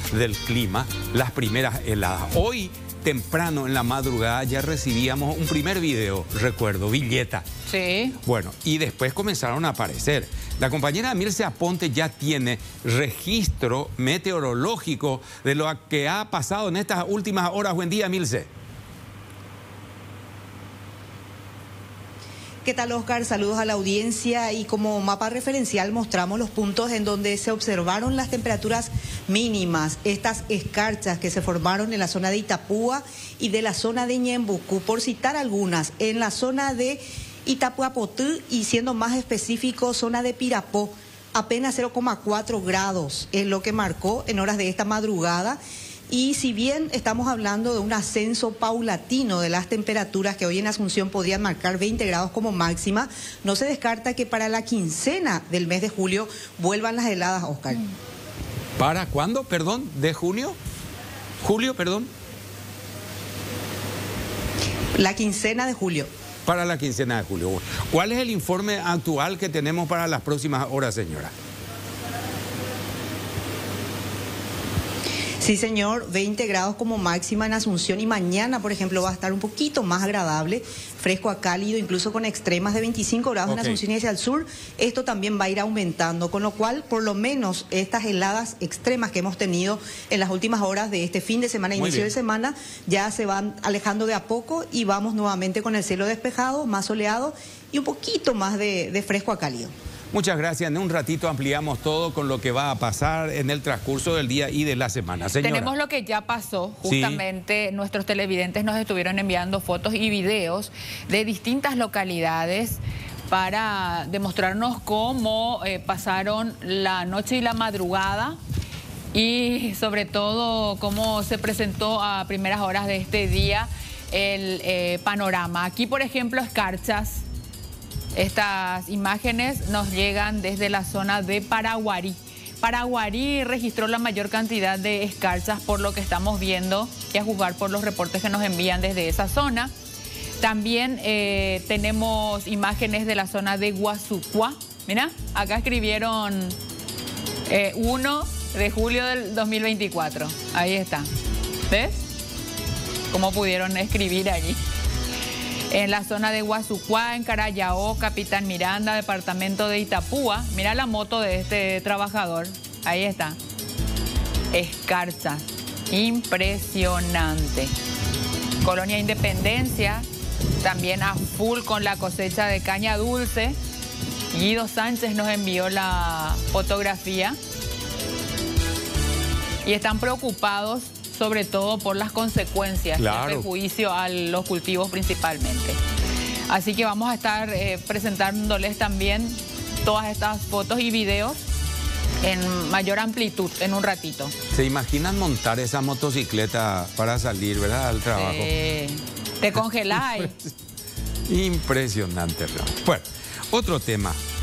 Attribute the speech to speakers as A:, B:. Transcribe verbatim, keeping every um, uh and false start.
A: del clima, las primeras heladas. Hoy, temprano en la madrugada, ya recibíamos un primer video, recuerdo, Villeta.
B: Sí.
A: Bueno, y después comenzaron a aparecer. La compañera Milce Aponte ya tiene registro meteorológico de lo que ha pasado en estas últimas horas. Buen día, Milce.
C: ¿Qué tal, Oscar? Saludos a la audiencia, y como mapa referencial mostramos los puntos en donde se observaron las temperaturas mínimas, estas escarchas que se formaron en la zona de Itapúa y de la zona de Ñembucú, por citar algunas. En la zona de Itapuapotú y, siendo más específico, zona de Pirapó, apenas cero coma cuatro grados es lo que marcó en horas de esta madrugada. Y si bien estamos hablando de un ascenso paulatino de las temperaturas que hoy en Asunción podrían marcar veinte grados como máxima, no se descarta que para la quincena del mes de julio vuelvan las heladas, Oscar.
A: ¿Para cuándo, perdón? ¿De junio? ¿Julio, perdón?
C: La quincena de julio.
A: Para la quincena de julio. ¿Cuál es el informe actual que tenemos para las próximas horas, señora?
C: Sí, señor, veinte grados como máxima en Asunción, y mañana, por ejemplo, va a estar un poquito más agradable, fresco a cálido, incluso con extremas de veinticinco grados okay. en Asunción y hacia el sur. Esto también va a ir aumentando, con lo cual, por lo menos, estas heladas extremas que hemos tenido en las últimas horas de este fin de semana,
A: Muy
C: inicio
A: bien.
C: de semana, ya se van alejando de a poco y vamos nuevamente con el cielo despejado, más soleado y un poquito más de, de fresco a cálido.
A: Muchas gracias. En un ratito ampliamos todo con lo que va a pasar en el transcurso del día y de la semana. Señora.
B: Tenemos lo que ya pasó. Justamente sí. Nuestros televidentes nos estuvieron enviando fotos y videos de distintas localidades para demostrarnos cómo eh, pasaron la noche y la madrugada, y sobre todo cómo se presentó a primeras horas de este día el eh, panorama. Aquí, por ejemplo, escarchas. Estas imágenes nos llegan desde la zona de Paraguarí. Paraguarí registró la mayor cantidad de escarchas, por lo que estamos viendo, y a juzgar por los reportes que nos envían desde esa zona. También eh, tenemos imágenes de la zona de Guasucuá. Mira, acá escribieron eh, uno de julio del dos mil veinticuatro. Ahí está. ¿Ves? Cómo pudieron escribir allí. En la zona de Guasucuá, en Carayao, Capitán Miranda, departamento de Itapúa. Mira la moto de este trabajador. Ahí está. Escarchas. Impresionante. Colonia Independencia, también a full con la cosecha de caña dulce. Guido Sánchez nos envió la fotografía. Y están preocupados sobre todo por las consecuencias, claro, del perjuicio a los cultivos principalmente. Así que vamos a estar eh, presentándoles también todas estas fotos y videos en mayor amplitud en un ratito.
A: ¿Se imaginan montar esa motocicleta para salir, verdad, al trabajo?
B: Eh, te congeláis.
A: Impresionante, realmente. Bueno, otro tema.